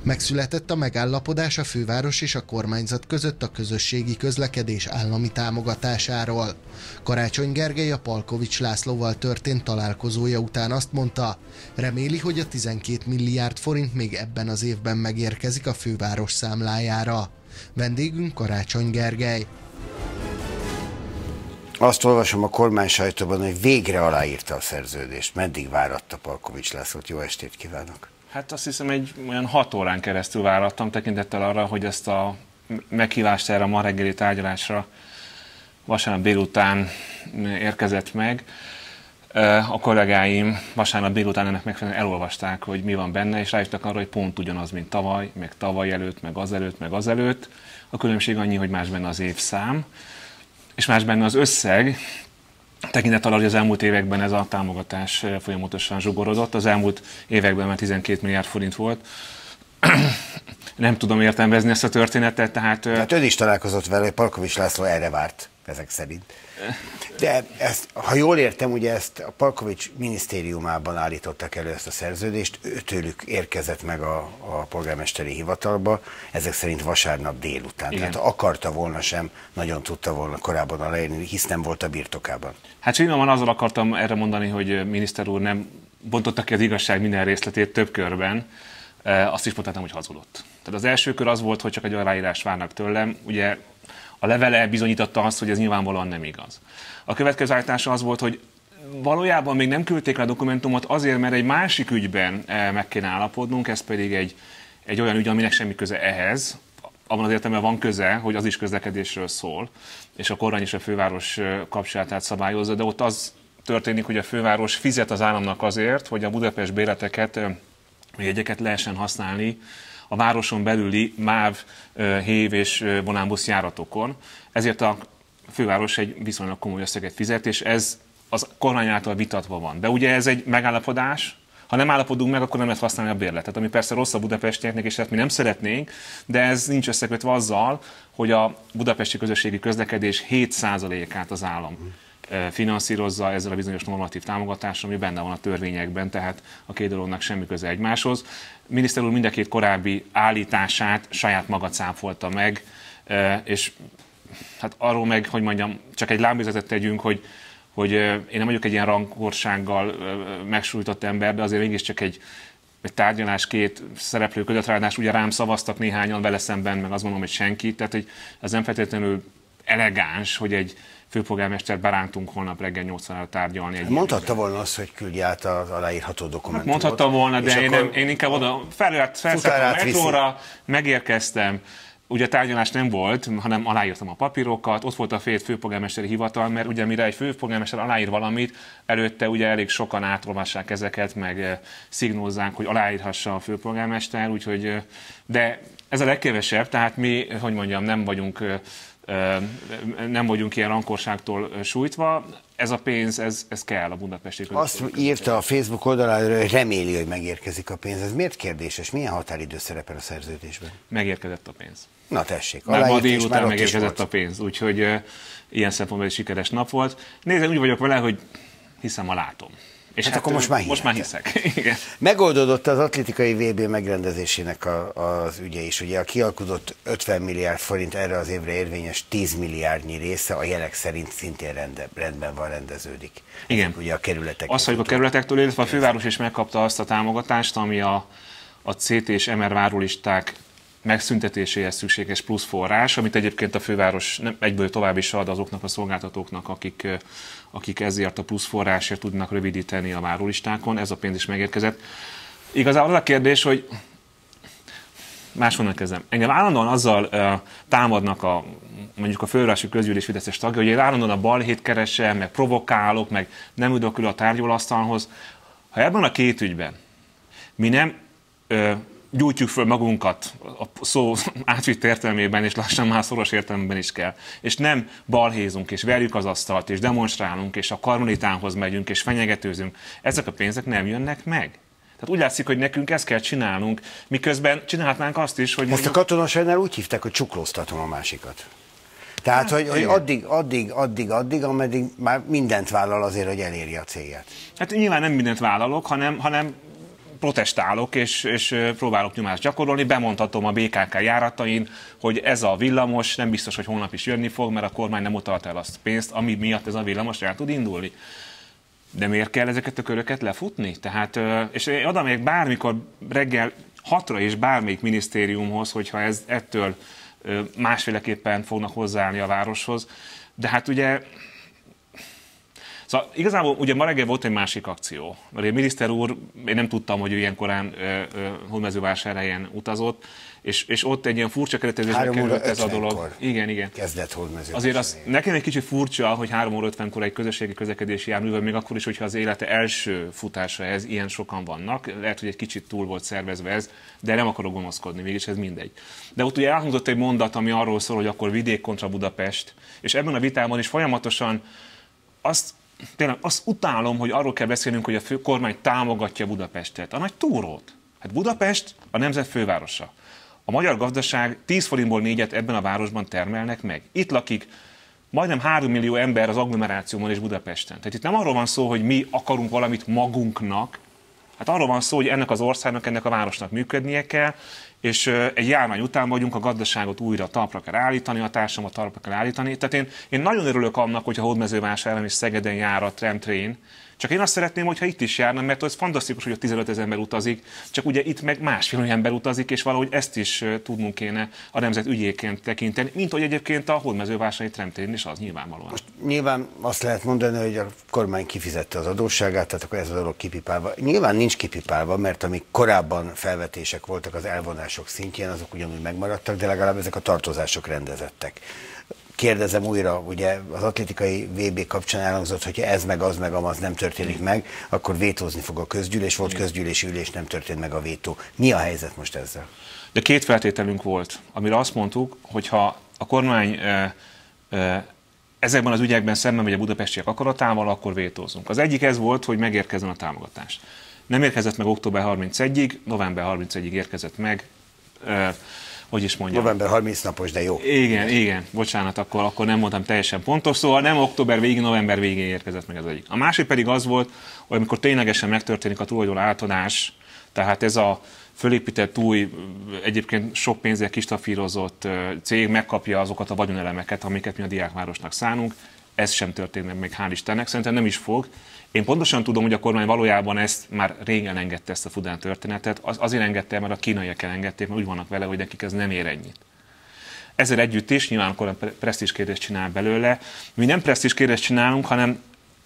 Megszületett a megállapodás a főváros és a kormányzat között a közösségi közlekedés állami támogatásáról. Karácsony Gergely a Palkovics Lászlóval történt találkozója után azt mondta, reméli, hogy a 12 milliárd forint még ebben az évben megérkezik a főváros számlájára. Vendégünk Karácsony Gergely. Azt olvasom a kormány sajtóban, hogy végre aláírta a szerződést. Meddig váratta Palkovics Lászlót? Jó estét kívánok! Hát azt hiszem, egy olyan 6 órán keresztül várattam, tekintettel arra, hogy ezt a meghívást erre a ma reggeli tárgyalásra vasárnap délután érkezett meg. A kollégáim vasárnap délután ennek megfelelően elolvasták, hogy mi van benne, és rájöttek arra, hogy pont ugyanaz, mint tavaly, meg tavaly előtt, meg azelőtt. A különbség annyi, hogy más benne az évszám, és más benne az összeg, tekintettel arra, hogy az elmúlt években ez a támogatás folyamatosan zsugorodott. Az elmúlt években már 12 milliárd forint volt. Nem tudom értelmezni ezt a történetet, tehát ön is találkozott vele, hogy Palkovics László erre várt, ezek szerint. De ezt, ha jól értem, ugye ezt a Palkovics minisztériumában állították elő ezt a szerződést, őtőlük érkezett meg a polgármesteri hivatalba, ezek szerint vasárnap délután. Igen. Tehát ha akarta volna sem, nagyon tudta volna korábban aláírni, hisz nem volt a birtokában. Hát finoman azzal akartam erre mondani, hogy miniszter úr nem bontotta ki az igazság minden részletét több körben, azt is mondhatom, hogy hazudott. Tehát az első kör az volt, hogy csak egy aláírást várnak tőlem, ugye a levele bizonyította azt, hogy ez nyilvánvalóan nem igaz. A következő állítása az volt, hogy valójában még nem küldték le a dokumentumot azért, mert egy másik ügyben meg kéne állapodnunk, ez pedig egy olyan ügy, aminek semmi köze ehhez, abban az értelemben van köze, hogy az is közlekedésről szól, és a kormány és a főváros kapcsolatát szabályozza, de ott az történik, hogy a főváros fizet az államnak azért, hogy a Budapest béleteket, jegyeket lehessen használni a városon belüli MÁV, HÉV és Volánbusz járatokon. Ezért a főváros egy viszonylag komoly összeget fizet, és ez az kormány által vitatva van. De ugye ez egy megállapodás, ha nem állapodunk meg, akkor nem lehet használni a bérletet, ami persze rossz a budapestieknek, és ezt mi nem szeretnénk, de ez nincs összekötve azzal, hogy a budapesti közösségi közlekedés 7%-át az állam finanszírozza ezzel a bizonyos normatív támogatással, ami benne van a törvényekben, tehát a két dolognak semmi köze egymáshoz. Miniszter úr mind a két korábbi állítását saját maga cáfolta meg, és hát arról meg, hogy mondjam, csak egy lábjegyzetet tegyünk, hogy én nem vagyok egy ilyen rankorsággal megsújtott ember, de azért mégiscsak egy tárgyalás, két szereplő között, ráadásul ugye rám szavaztak néhányan vele szemben, meg azt mondom, hogy senki, tehát hogy ez nem feltétlenül elegáns, hogy egy főpolgármester berántunk holnap reggel 8-ra tárgyalni. Mondhatta volna azt, hogy küldje át az aláírható dokumentumot. Mondhatta volna, de én inkább oda felszálltam a metróra, megérkeztem. Ugye a tárgyalás nem volt, hanem aláírtam a papírokat, ott volt a főpolgármesteri hivatal, mert ugye mire egy főpolgármester aláír valamit, előtte ugye elég sokan átolvassák ezeket, meg szignózzák, hogy aláírhassa a főpolgármester, úgyhogy, de ez a legkevesebb, tehát mi, hogy mondjam, nem vagyunk ilyen rankorságtól sújtva. Ez a pénz, ez kell a budapesti közösségnek. Azt írta a Facebook oldalára, hogy reméli, hogy megérkezik a pénz. Ez miért kérdéses? Milyen határidő szerepel a szerződésben? Megérkezett a pénz. Na tessék. Már ma délután megérkezett a pénz, úgyhogy ilyen szempontból egy sikeres nap volt. Nézd, úgy vagyok vele, hogy hiszem, ha látom. És hát akkor most már hiszek. Igen. Megoldódott az atlétikai VB megrendezésének az ügye is. Ugye a kialkudott 50 milliárd forint erre az évre érvényes 10 milliárdnyi része a jelek szerint szintén rendben van, rendeződik. Igen. Ezek ugye a kerületek. Azt, hogy a kerületektől, illetve a főváros is megkapta azt a támogatást, ami a CT és MR várólisták megszüntetéséhez szükséges plusz forrás, amit egyébként a főváros egyből tovább is ad azoknak a szolgáltatóknak, akik ezért a plusz forrásért tudnak rövidíteni a várólistákon. Ez a pénz is megérkezett. Igazából az a kérdés, hogy máshonnan kezdem. Engem állandóan azzal támadnak mondjuk a fővárosi közgyűlés fideszes tagja, hogy én állandóan a balhét keresem, meg provokálok, meg nem ülök a tárgyalóasztalhoz. Ha ebben a két ügyben mi nem gyújtjuk föl magunkat a szó átvitt értelmében, és lassan már szoros értelemben is kell. És nem balhézunk, és verjük az asztalt, és demonstrálunk, és a karmelitánhoz megyünk, és fenyegetőzünk. Ezek a pénzek nem jönnek meg. Tehát úgy látszik, hogy nekünk ezt kell csinálnunk, miközben csinálhatnánk azt is, hogy... Ezt a katonaságnál úgy hívták, hogy csuklóztatom a másikat. Tehát, hogy addig, ameddig már mindent vállal azért, hogy eléri a célját. Hát nyilván nem mindent vállalok, hanem protestálok, és próbálok nyomást gyakorolni, bemondhatom a BKK járatain, hogy ez a villamos nem biztos, hogy holnap is jönni fog, mert a kormány nem utalta el azt a pénzt, ami miatt ez a villamos el tud indulni. De miért kell ezeket a köröket lefutni? Tehát, és én oda megyek bármikor reggel 6-ra és bármelyik minisztériumhoz, hogyha ettől másféleképpen fognak hozzáállni a városhoz. De hát ugye, szóval igazából ugye ma reggel volt egy másik akció. Mert a miniszter úr, én nem tudtam, hogy ő ilyen korán Hódmezővásárhelyen utazott, és ott egy ilyen furcsa keretezésbe került ez a dolog. Igen. Kezdett Hódmezővásárhelyen. Azért az nekem egy kicsit furcsa, hogy 3 óra 50-kor egy közösségi közlekedési járművel, még akkor is, hogyha az élete első futása ez, ilyen sokan vannak. Lehet, hogy egy kicsit túl volt szervezve ez, de nem akarok gonoszkodni, mégis ez mindegy. De ott ugye elhangzott egy mondat, ami arról szól, hogy akkor vidék kontra Budapest, és ebben a vitában is folyamatosan azt utálom, hogy arról kell beszélnünk, hogy a kormány támogatja Budapestet. A nagy túrót. Hát Budapest a nemzet fővárosa. A magyar gazdaság 10 forintból 4-et ebben a városban termelnek meg. Itt lakik majdnem 3 millió ember az agglomerációban és Budapesten. Tehát itt nem arról van szó, hogy mi akarunk valamit magunknak, hát arról van szó, hogy ennek az országnak, ennek a városnak működnie kell, és egy járvány után vagyunk, a gazdaságot újra talpra kell állítani, a társadalmat talpra kell állítani. Tehát én nagyon örülök annak, hogy a Hódmezővásárhelyen és Szegeden jár a tramtrain, csak én azt szeretném, hogyha itt is járna, mert ez fantasztikus, hogy a 15 000 ember utazik, csak ugye itt meg 1,5 millió ember utazik, és valahogy ezt is tudnunk kéne a nemzet ügyéként tekinteni, mint hogy egyébként a Hódmezővásárhelyi tramtrain is az nyilvánvalóan. Most nyilván azt lehet mondani, hogy a kormány kifizette az adósságát, tehát akkor ez a dolog kipipálva. Nyilván nincs kipipálva, mert amik korábban felvetések voltak az elvonások szintjén, azok ugyanúgy megmaradtak, de legalább ezek a tartozások rendezettek. Kérdezem újra, ugye az atlétikai VB kapcsán elhangzott, hogy ez meg az nem történik meg, akkor vétózni fog a közgyűlés, volt közgyűlési ülés, nem történt meg a vétó. Mi a helyzet most ezzel? De 2 feltételünk volt, amire azt mondtuk, hogy ha a kormány ezekben az ügyekben szemben megy a budapestiek akaratával, akkor vétózunk. Az egyik ez volt, hogy megérkezzen a támogatás. Nem érkezett meg október 31-ig, november 31-ig érkezett meg, hogy is mondjam. November 30 napos, de jó. Igen, bocsánat, akkor nem mondtam teljesen pontos, szóval nem október végén, november végén érkezett meg az egyik. A másik pedig az volt, hogy amikor ténylegesen megtörténik a tulajdon átadás, tehát ez a fölépített új, egyébként sok pénzzel kistafírozott cég megkapja azokat a vagyonelemeket, amiket mi a diákvárosnak szánunk, ez sem történt meg, hál' Istennek, szerintem nem is fog. Én pontosan tudom, hogy a kormány valójában ezt már régen engedte, ezt a Fudán történetet. Azért engedte, mert a kínaiak elengedték, mert úgy vannak vele, hogy nekik ez nem ér ennyit. Ezzel együtt is nyilván akkor presztízs kérdést csinál belőle. Mi nem presztízs kérdést csinálunk, hanem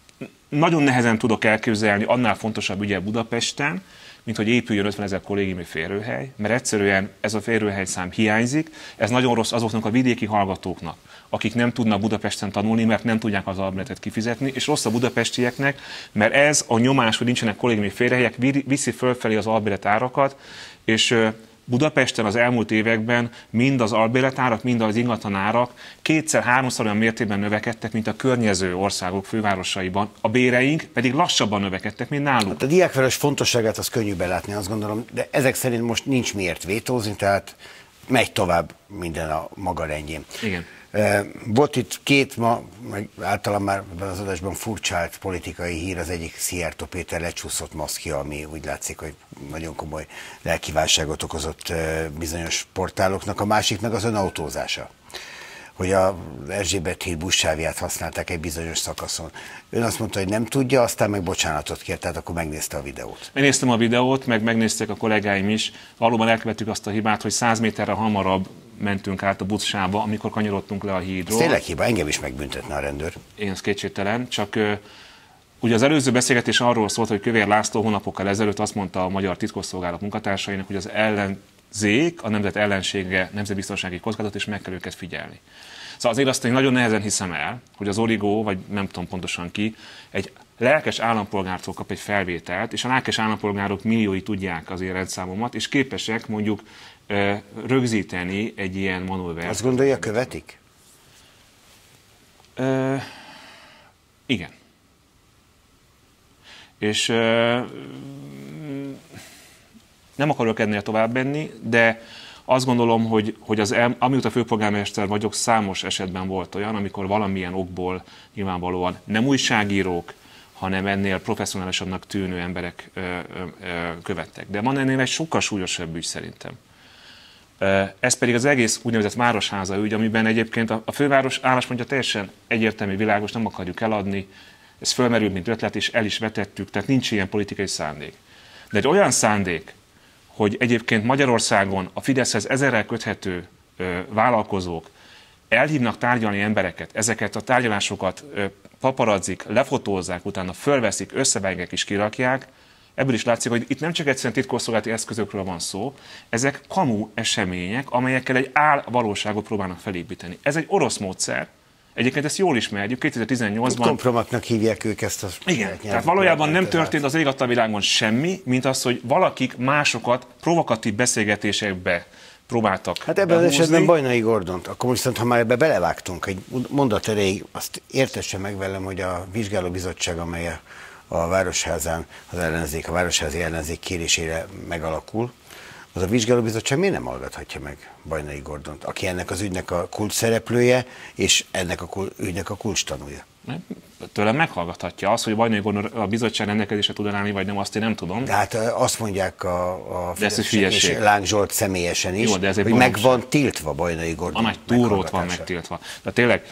nagyon nehezen tudok elképzelni annál fontosabb ügyet Budapesten, mint hogy épüljön 50 000 kollégiumi férőhely, mert egyszerűen ez a férőhelyszám hiányzik, ez nagyon rossz azoknak a vidéki hallgatóknak, akik nem tudnak Budapesten tanulni, mert nem tudják az albérletet kifizetni, és rossz a budapestieknek, mert ez a nyomás, hogy nincsenek kollégiumi férőhelyek, viszi fölfelé az albérlet árakat, és Budapesten az elmúlt években mind az albérletárak, mind az ingatlanárak 2-3-szor olyan mértékben növekedtek, mint a környező országok fővárosaiban. A béreink pedig lassabban növekedtek, mint náluk. Hát a diákváros fontosságát az könnyű belátni, azt gondolom, de ezek szerint most nincs miért vétózni, tehát megy tovább minden a maga rendjén. Igen. Volt itt 2 ma, meg általán már ebben az adásban furcsált politikai hír, az egyik Szijjártó Péter lecsúszott maszkja, ami úgy látszik, hogy nagyon komoly lelkiválságot okozott bizonyos portáloknak, a másik meg az önautózása, hogy az Erzsébet híd buszsávját használták egy bizonyos szakaszon. Ön azt mondta, hogy nem tudja, aztán meg bocsánatot kért, tehát akkor megnézte a videót. Megnéztem a videót, meg megnézték a kollégáim is. Valóban elkövettük azt a hibát, hogy 100 méterre hamarabb mentünk át a buszsávba, amikor kanyarodtunk le a hídról. Ez tényleg hiba, engem is megbüntetne a rendőr. Én ez kétségtelen, csak ugye az előző beszélgetés arról szólt, hogy Kövér László hónapokkal ezelőtt azt mondta a magyar titkosszolgálat munkatársainak, hogy az ellenzék, a nemzet ellensége nemzetbiztonsági kockázat, és meg kell őket figyelni. Szóval azért azt én nagyon nehezen hiszem el, hogy az Origó, vagy nem tudom pontosan ki, egy lelkes állampolgártól kap egy felvételt, és a lelkes állampolgárok milliói tudják az én rendszámomat, és képesek mondjuk rögzíteni egy ilyen manővert. Azt gondolja, követik? Igen. És nem akarok ennél tovább menni, de azt gondolom, hogy amióta főpolgármester vagyok, számos esetben volt olyan, amikor valamilyen okból nyilvánvalóan nem újságírók, hanem ennél professzionálisabbnak tűnő emberek követtek. De van ennél egy sokkal súlyosabb ügy szerintem. Ez pedig az egész úgynevezett városháza ügy, amiben egyébként a főváros álláspontja teljesen egyértelmű, világos, nem akarjuk eladni, ez fölmerült, mint ötlet, és el is vetettük, tehát nincs ilyen politikai szándék. De egy olyan szándék, hogy egyébként Magyarországon a Fideszhez ezerrel köthető vállalkozók elhívnak tárgyalni embereket, ezeket a tárgyalásokat paparazzik, lefotózzák, utána fölveszik, összevágják és kirakják, ebből is látszik, hogy itt nem csak egyszerűen titkosszolgálati eszközökről van szó, ezek kamu események, amelyekkel egy álvalóságot próbálnak felépíteni. Ez egy orosz módszer. Egyébként ezt jól ismerjük, 2018-ban... Kompromatnak hívják ők ezt a... Igen, tehát valójában nem történt az ég adta világon semmi, mint az, hogy valakik másokat provokatív beszélgetésekbe próbáltak Hát ebben az esetben Bajnai Gordont, akkor viszont, ha már ebbe belevágtunk, egy mondat erejéig, azt értesse meg velem, hogy a vizsgálóbizottság, amely a Városházán az ellenzék, a városházi ellenzék kérésére megalakul, az a vizsgálóbizottság miért nem hallgathatja meg Bajnai Gordont, aki ennek az ügynek a kulcs szereplője, és ennek a ügynek a kulcs tanúja? Tőlem meghallgathatja. Az, hogy Bajnai Gordon a bizottság rendelkezésre tud állni, vagy nem, azt én nem tudom. De hát azt mondják a Fideszesek és Láng Zsolt személyesen is, jó, de hogy meg van tiltva Bajnai Gordon. A nagy túrót van megtiltva. De tényleg,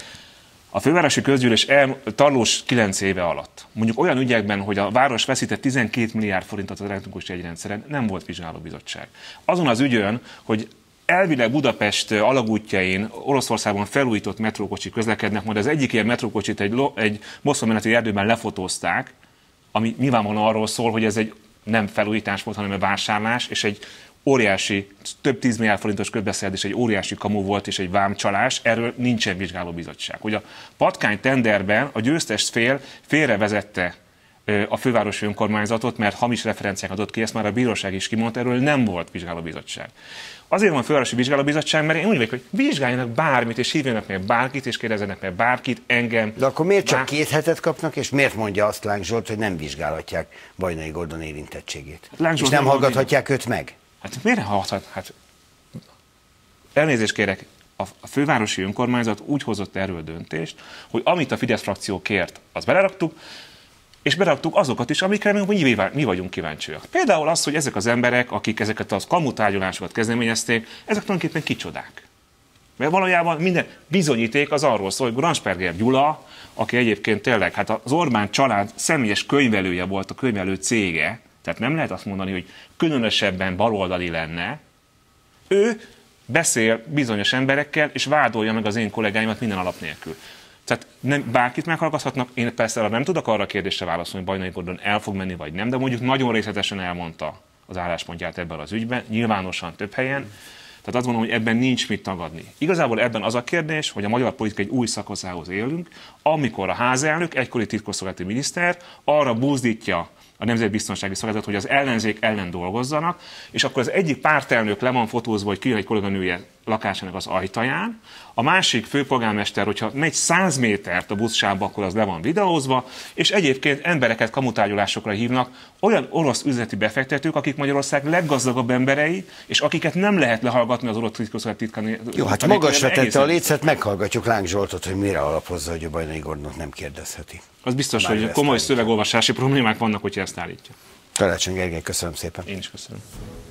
a fővárosi közgyűlés tarlós 9 éve alatt, mondjuk olyan ügyekben, hogy a város veszített 12 milliárd forintot az elektronikus jegyrendszeren, nem volt vizsgálóbizottság. Azon az ügyön, hogy elvileg Budapest alagútjain Oroszországban felújított metrókocsik közlekednek, majd az egyik ilyen metrókocsit egy moszkva-meneti erdőben lefotózták, ami nyilvánvalóan arról szól, hogy ez egy nem felújítás volt, hanem egy vásárlás, és egy óriási, több 10 milliárd forintos közbeszerzés, egy óriási kamu volt, és egy vámcsalás, erről nincsen vizsgálóbizottság. Hogy a patkány tenderben a győztes fél félrevezette a fővárosi önkormányzatot, mert hamis referenciákat adott ki, ezt már a bíróság is kimondta, erről nem volt vizsgálóbizottság. Azért van fővárosi vizsgálóbizottság, mert én úgy vagyok, hogy vizsgáljanak bármit, és hívjanak meg bárkit, és kérdezzenek meg bárkit, engem. De akkor miért csak 2 hetet kapnak, és miért mondja azt Láng Zsolt, hogy nem vizsgálhatják Bajnai Gordon érintettségét? És nem hallgathatják őt meg? Hát miért nem hallgathat? Hát elnézést kérek, a fővárosi önkormányzat úgy hozott erről döntést, hogy amit a Fidesz frakció kért, azt beleraktuk, és beraktuk azokat is, amikre mi vagyunk kíváncsiak. Például az, hogy ezek az emberek, akik ezeket a kamutárgyalásokat kezdeményezték, ezek tulajdonképpen kicsodák. Mert valójában minden bizonyíték az arról szól, hogy Gransperger Gyula, aki egyébként tényleg hát az Orbán család személyes könyvelője volt, a könyvelő cége, tehát nem lehet azt mondani, hogy különösebben baloldali lenne, ő beszél bizonyos emberekkel, és vádolja meg az én kollégáimat minden alap nélkül. Tehát nem, bárkit meghallgathatnak, én persze nem tudok arra a kérdésre válaszolni, hogy Bajnai Gordon el fog menni, vagy nem, de mondjuk nagyon részletesen elmondta az álláspontját ebben az ügyben, nyilvánosan több helyen, tehát azt gondolom, hogy ebben nincs mit tagadni. Igazából ebben az a kérdés, hogy a magyar politika egy új szakaszához élünk, amikor a házelnök, egykori titkosszolgálati miniszter arra buzdítja a Nemzetbiztonsági Szolgálatot, hogy az ellenzék ellen dolgozzanak, és akkor az egyik pártelnök le van fotózva, hogy kijön egy kolléganője lakásának az ajtaján, a másik főpolgármester, hogyha megy 100 métert a buszsávba, akkor az le van videózva, és egyébként embereket kamutárgyalásokra hívnak olyan orosz üzleti befektetők, akik Magyarország leggazdagabb emberei, és akiket nem lehet lehallgatni az orosz titkosszolgálat titkán. Jó, hát magasra tette a lécet, meghallgatjuk Láng Zsoltot, hogy mire alapozza, hogy a Bajnai Gordont nem kérdezheti. Az biztos, hogy komoly szövegolvasási problémák vannak, hogyha ezt állítja. Karácsony Gergely, köszönöm szépen. Én is köszönöm.